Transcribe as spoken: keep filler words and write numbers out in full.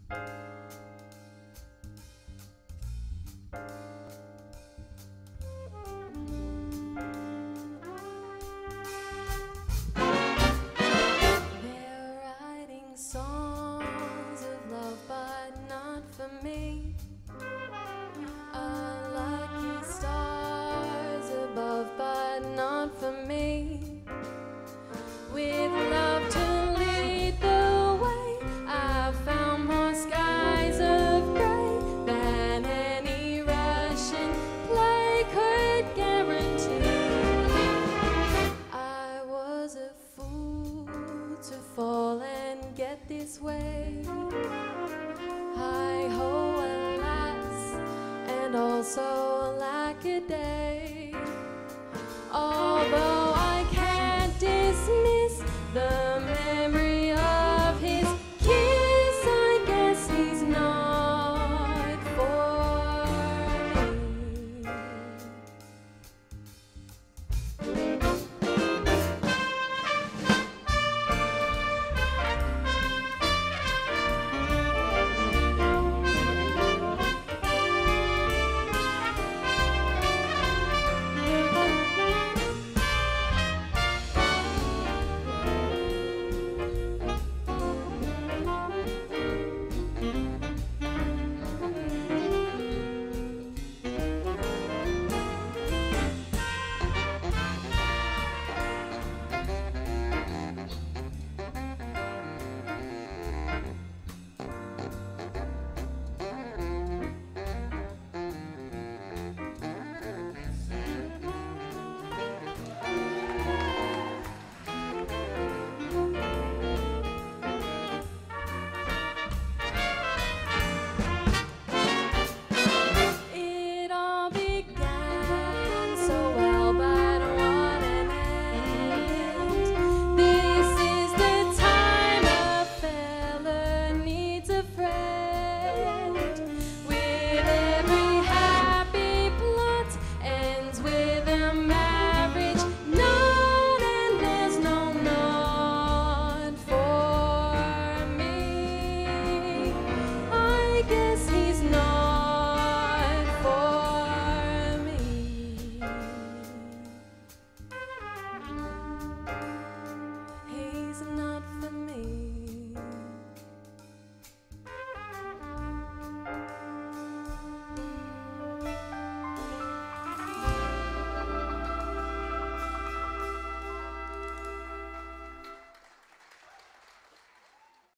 Songs of love, but not for me. Unlucky stars above, but not for me. With love to lead the way, I found more skies of grey than any Russian play could guarantee. I was a fool to fall and get this way. Hi-ho, alas, and also lack a day. Although I can't dismiss the